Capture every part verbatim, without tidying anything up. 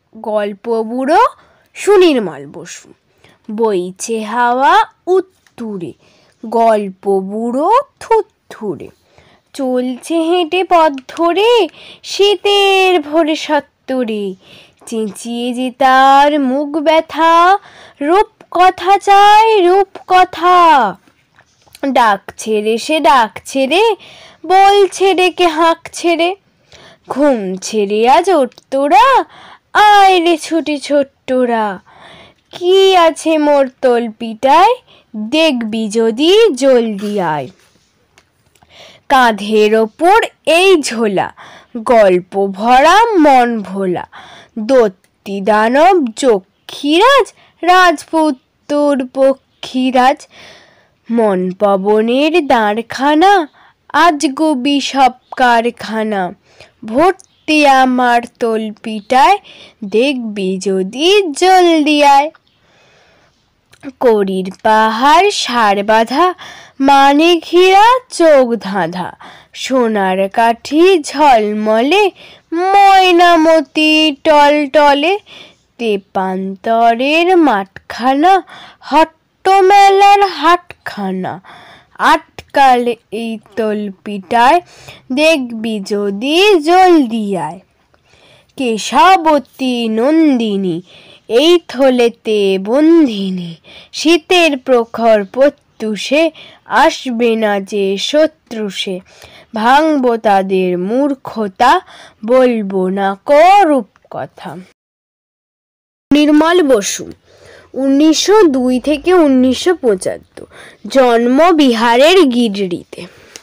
গল্পবুড়ো সুনির্মল বসু। বইছে হাওয়া উত্তুরে, গল্পবুড়ো থুরথুরে। চলছে হেঁটে পথ ধরে, শীতের ভোরে সত্তরে। চেঁচিয়ে যে তার মুখ ব্যথা, রূপ কথা চায় রূপ কথা। ডাক ছেড়ে সে ডাক ছেড়ে, বলছে ডেকে হাঁক ছেড়ে। ঘুম ছেড়ে আজ ওঠতোরা, আয় রে ছুটি ছোট্টরা। কি আছে মোর তলপিটায়, দেখবি যদি জলদি আয়। কাঁধের ওপর এই ঝোলা, গল্প ভরা মন ভোলা। দত্তি দানব যক্ষীরাজ, রাজপুত্তর পক্ষীরাজ। মন পবনের দাঁড়খানা, আজ গবি সব কারখানা। ভর্তি আমার তলপিটায়, দেখবি যদি জলদি আয়। কড়ির পাহাড় সার বাঁধা, মানে ঘিরা চোখ ধাঁধা। সোনার কাঠি ঝলমলে, ময়নামতি টলটলে। তেপান্তরের মাঠখানা, হট্টমেলার হাটখানা। আটকাল এই তলপিটায়, দেখবি যদি জলদি আয়। কেশবতী নন্দিনী, এই থলেতে বন্দিনী। শীতের প্রখর প্রত্যুষে, আসবে না যে শত্রু সে। ভাঙবো তাদের মূর্খতা, বলবো না কো রূপকথা। নির্মল বসু উনিশশো দুই থেকে উনিশশো পঁচাত্তর। জন্ম বিহারের গিরডিতে।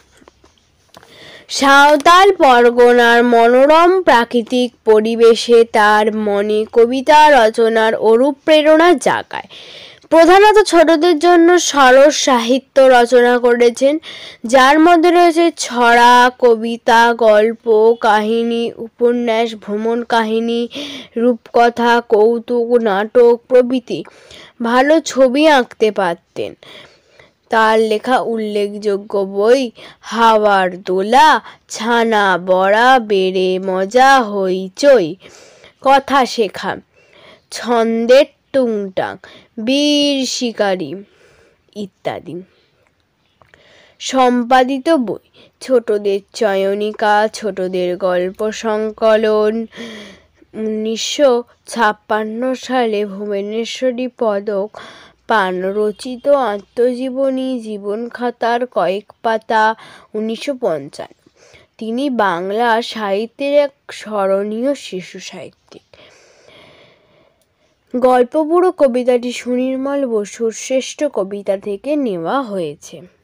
সাঁওতাল পরগনার মনোরম প্রাকৃতিক পরিবেশে তার মনে কবিতা রচনার অনুপ্রেরণা জাগায়। প্রধানত ছোটদের জন্য সরস সাহিত্য রচনা করেছেন, যার মধ্যে রয়েছে ছড়া, কবিতা, গল্প, কাহিনী, উপন্যাস, ভ্রমণ কাহিনী, রূপকথা, কৌতুক, নাটক প্রভৃতি। ভালো ছবি আঁকতে পারতেন। তার লেখা উল্লেখযোগ্য বই হাওয়ার দোলা, ছানা বড়া, বেড়ে মজা হইচই, কথা শেখা, ছন্দের টুংটাং, বীর শিকারী ইত্যাদি। সম্পাদিত বই ছোটদের চয়নিকা, ছোটদের গল্প সংকলন। উনিশশো ছাপ্পান্ন সালে ভুবনেশ্বরী পদক পান রচিত আত্মজীবনী জীবন খাতার কয়েক পাতা। উনিশশো পঞ্চান্ন তিনি বাংলা সাহিত্যের এক স্মরণীয় শিশু সাহিত্যিক। গল্পবুড়ো কবিতাটি সুনির্মল বসুর শ্রেষ্ঠ কবিতা থেকে নেওয়া হয়েছে।